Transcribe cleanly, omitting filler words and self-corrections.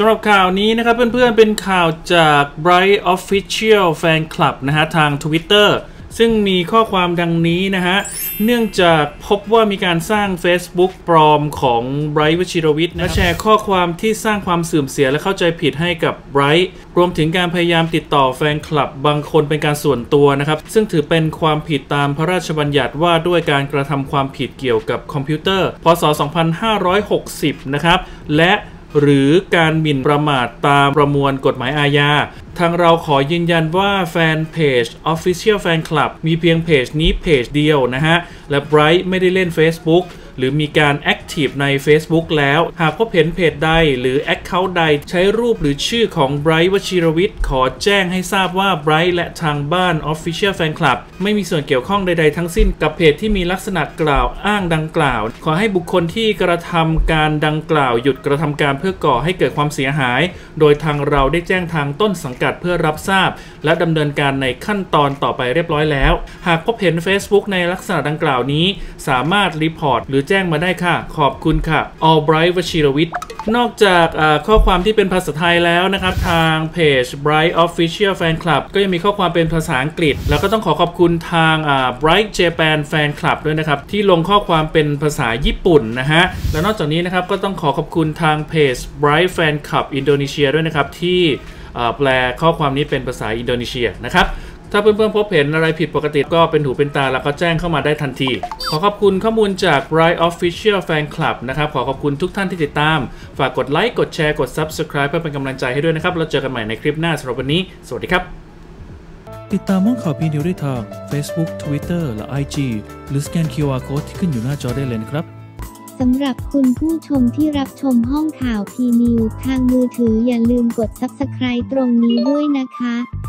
ำหรับข่าวนี้นะครับเพื่อนๆเป็นข่าวจาก Bright Official Fan Club นะฮะทาง Twitter ซึ่งมีข้อความดังนี้นะฮะเนื่องจากพบว่ามีการสร้าง Facebook ปลอมของ Bright วชิรวิทย์และแชร์ข้อความที่สร้างความเสื่อมเสียและเข้าใจผิดให้กับ Bright รวมถึงการพยายามติดต่อแฟนคลับบางคนเป็นการส่วนตัวนะครับซึ่งถือเป็นความผิดตามพระราชบัญญัติว่าด้วยการกระทำความผิดเกี่ยวกับคอมพิวเตอร์พ.ศ. 2560 นะครับและหรือการหมิ่นประมาทตามประมวลกฎหมายอาญาทางเราขอยืนยันว่าแฟนเพจ Official Fan Club มีเพียงเพจนี้เพจเดียวนะฮะและ Bright ไม่ได้เล่น Facebook หรือมีการแอคทีฟใน Facebook แล้วหากพบเห็นเพจใดหรือ Account ใดใช้รูปหรือชื่อของ Bright วชิรวิทย์ขอแจ้งให้ทราบว่า Bright และทางบ้าน Official Fan Club ไม่มีส่วนเกี่ยวข้องใดๆทั้งสิ้นกับเพจที่มีลักษณะกล่าวอ้างดังกล่าวขอให้บุคคลที่กระทำการดังกล่าวหยุดกระทำการเพื่อก่อให้เกิดความเสียหายโดยทางเราได้แจ้งทางต้นสังกัดเพื่อรับทราบและดำเนินการในขั้นตอนต่อไปเรียบร้อยแล้วหากพบเห็น Facebook ในลักษณะดังกล่าวนี้สามารถรีพอร์ตหรือแจ้งมาได้ค่ะขอบคุณค่ะ Bright วชิรวิทย์นอกจากข้อความที่เป็นภาษาไทยแล้วนะครับทางเพจ Bright Official Fan Club ก็ยังมีข้อความเป็นภาษาอังกฤษแล้วก็ต้องขอบคุณทางBright Japan Fan Club ด้วยนะครับที่ลงข้อความเป็นภาษาญี่ปุ่นนะฮะและนอกจากนี้นะครับก็ต้องขอบคุณทางเพจ Bright Fan Club อินโดนีเซียด้วยนะครับที่แปลข้อความนี้เป็นภาษาอินโดนีเซียนะครับถ้าเพื่อนๆพบเห็นอะไรผิดปกติก็เป็นหูเป็นตาแล้วก็แจ้งเข้ามาได้ทันทีขอขอบคุณข้อมูลจาก Bright Official Fan Club นะครับขอขอบคุณทุกท่านที่ติดตามฝากกดไลค์กดแชร์กด Subscribe เพื่อเป็นกำลังใจให้ด้วยนะครับเราเจอกันใหม่ในคลิปหน้าสำหรับวันนี้สวัสดีครับติดตามห้องข่าวพีนิวได้ทาง Facebook Twitter และ IG หรือสแกน QR Code ที่ขึ้นอยู่หน้าจอได้เลยนะครับสำหรับคุณผู้ชมที่รับชมห้องข่าวพีนิวทางมือถืออย่าลืมกด Subscribe ตรงนี้ด้วยนะคะ